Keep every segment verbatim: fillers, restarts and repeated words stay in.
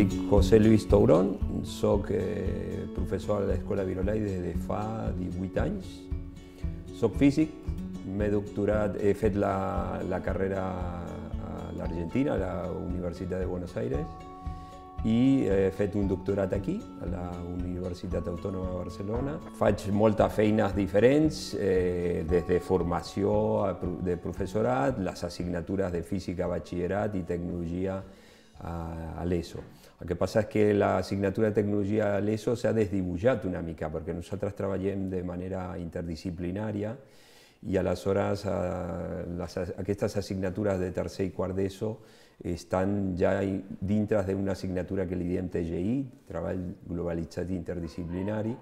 Dic José Luis Tourón, soc eh, professor a l'Escola Virolai des de fa divuit anys. Soc físic, m'he doctorat, he fet la, la carrera a l'Argentina, a la Universitat de Buenos Aires, i he fet un doctorat aquí, a la Universitat Autònoma de Barcelona. Faig moltes feines diferents, eh, des de formació de professorat, les assignatures de física, batxillerat i tecnologia a l'ESO. El que passa és que l'assignatura de tecnologia a l'ESO s'ha desdibuixat una mica, perquè nosaltres treballem de manera interdisciplinària i aleshores eh, les, aquestes assignatures de tercer i quart d'ESO estan ja dintre d'una assignatura que li diem T G I, Treball Globalitzat i Interdisciplinari,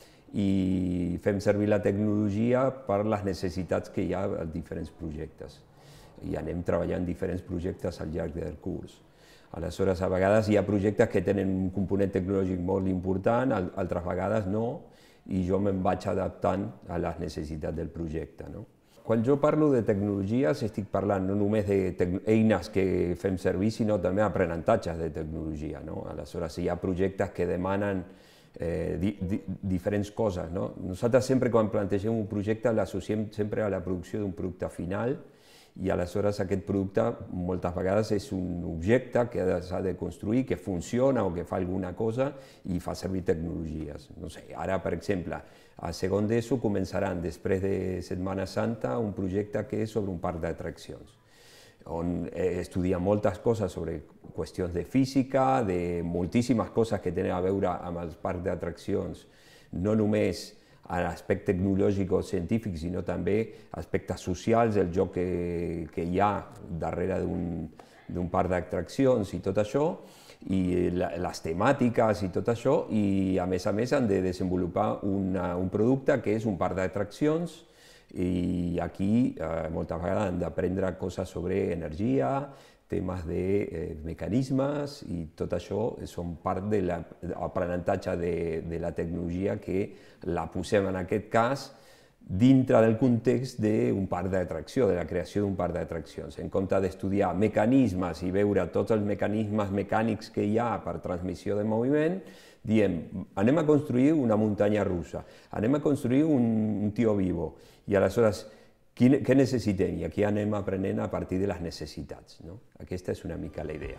i fem servir la tecnologia per les necessitats que hi ha als diferents projectes. I anem treballant diferents projectes al llarg del curs. Aleshores, a vegades hi ha projectes que tenen un component tecnològic molt important, altres vegades no, i jo me'n vaig adaptant a les necessitats del projecte. No? Quan jo parlo de tecnologies, estic parlant no només d'eines que fem servir, sinó també d'aprenentatges de tecnologia. No? Aleshores, hi ha projectes que demanen eh, di, di, diferents coses. No? Nosaltres sempre, quan plantegem un projecte, l'associem sempre a la producció d'un producte final, i aleshores aquest producte moltes vegades és un objecte que s'ha de construir, que funciona o que fa alguna cosa i fa servir tecnologies. No sé, ara, per exemple, a segon d'ESO començaran, després de Setmana Santa, un projecte que és sobre un parc d'atraccions, on estudia moltes coses sobre qüestions de física, de moltíssimes coses que tenen a veure amb els parcs d'atraccions, no només a l'aspecte tecnològic o científic, sinó també aspectes socials, el joc que, que hi ha darrere d'un parc d'atraccions i tot això, i la, les temàtiques i tot això, i a més a més han de desenvolupar una, un producte que és un parc d'atraccions, i aquí eh, moltes vegades han d'aprendre coses sobre energia, temes de eh, mecanismes, i tot això són part de l'aprenentatge de, de la tecnologia que la posem en aquest cas dintre del context d'un parc d'atracció, de la creació d'un parc d'atraccions. En compte d'estudiar mecanismes i veure tots els mecanismes mecànics que hi ha per transmissió de moviment, diem, anem a construir una muntanya russa, anem a construir un, un tio vivo, i aleshores què necessitem? I aquí anem aprenent a partir de les necessitats. No? Aquesta és una mica la idea.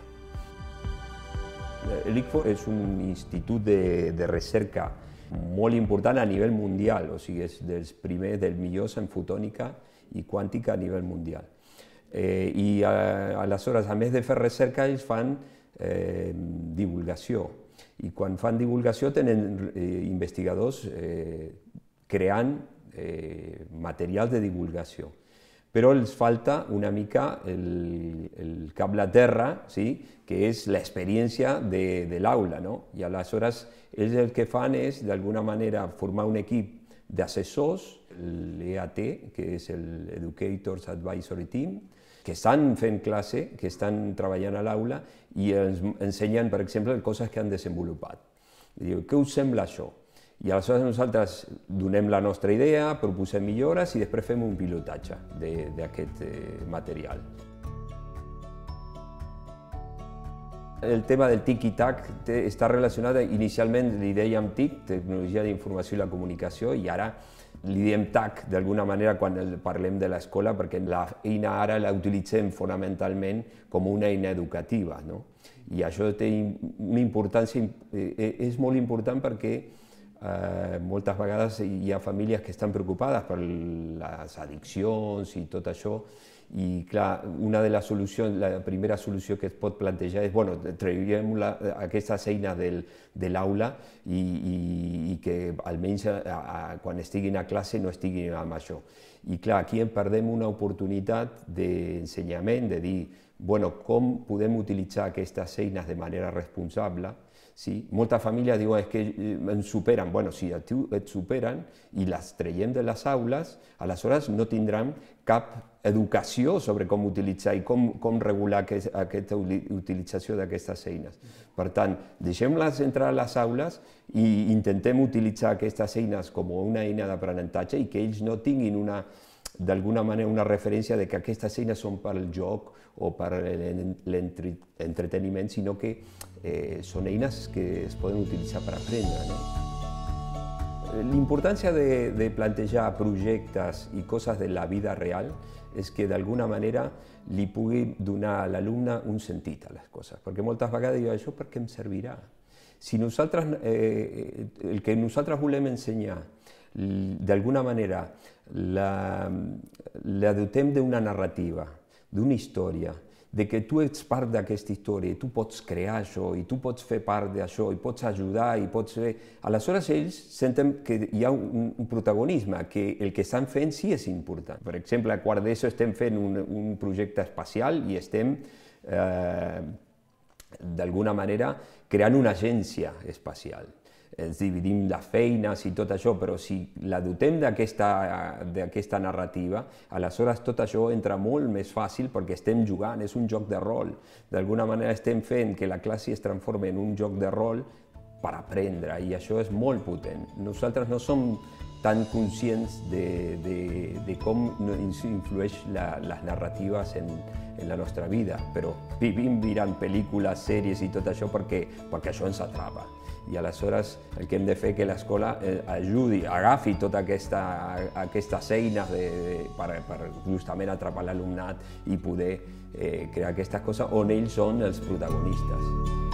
L'I C F O és un institut de, de recerca molt important a nivell mundial, o sigui, és dels primers, dels millors en fotònica i quàntica a nivell mundial. Eh, I a, aleshores, a més de fer recerca, ells fan eh, divulgació. I quan fan divulgació tenen eh, investigadors eh, creant Eh, materials de divulgació. Però els falta una mica el, el cable a terra, sí? Que és l'experiència de, de l'aula. No? I aleshores ells el que fan és, d'alguna manera, formar un equip d'assessors, l'E A T, que és l'Educators Advisory Team, que estan fent classe, que estan treballant a l'aula i ens ensenyen, per exemple, coses que han desenvolupat. Diu, què us sembla això? I aleshores nosaltres donem la nostra idea, proposem millores i després fem un pilotatge d'aquest material. El tema del TIC i TAC està relacionat, inicialment li dèiem TIC, Tecnologia d'Informació i la Comunicació, i ara li diem TAC d'alguna manera quan parlem de l'escola, perquè l'eina ara la utilitzem fonamentalment com una eina educativa. No? I això té una importància, és molt important perquè Uh, moltes vegades hi ha famílies que estan preocupades per les addiccions i tot això, i clar, una de les solucions, la primera solució que es pot plantejar és, bueno, traiem la, aquestes eines del, de l'aula i, i, i que almenys a, a, quan estiguin a classe no estiguin amb això. I clar, aquí en perdem una oportunitat d'ensenyament, de dir, bueno, com podem utilitzar aquestes eines de manera responsable. Sí? Moltes famílies diuen que ens superen. Bueno, si et superen i les traiem de les aules, aleshores no tindran cap educació sobre com utilitzar i com, com regular aquest, aquesta utilització d'aquestes eines. Per tant, deixem-les entrar a les aules i intentem utilitzar aquestes eines com una eina d'aprenentatge i que ells no tinguin una d'alguna manera una referència de que aquestes eines són per al joc o per a l'entreteniment, sinó que eh, són eines que es poden utilitzar per aprendre, no? L'importància de, de plantejar projectes i coses de la vida real és que d'alguna manera li pugui donar a l'alumne un sentit a les coses, perquè moltes vegades diu, això per què em servirà? Si nosaltres, eh, el que nosaltres volem ensenyar, d'alguna manera, la, la dotem d'una narrativa, d'una història, de que tu ets part d'aquesta història i tu pots crear això i tu pots fer part d'això i pots ajudar i pots fer... Aleshores ells senten que hi ha un, un protagonisme, que el que estan fent sí és important. Per exemple, a quart d'ESO estem fent un, un projecte espacial i estem eh, d'alguna manera creant una agència espacial. Ens dividim les feines i tot això, però si la dotem d'aquesta narrativa, aleshores tot això entra molt més fàcil perquè estem jugant, és un joc de rol. D'alguna manera estem fent que la classe es transformi en un joc de rol per aprendre, i això és molt potent. Nosaltres no som tan conscients de, de, de com influeix la, les narratives en, en la nostra vida, però vivim mirant pel·lícules, sèries i tot això perquè, perquè això ens atrapa. I aleshores el que hem de fer és que l'escola ajudi, agafi totes aquesta, aquestes eines de, de, per, per justament atrapar l'alumnat i poder eh, crear aquestes coses on ells són els protagonistes.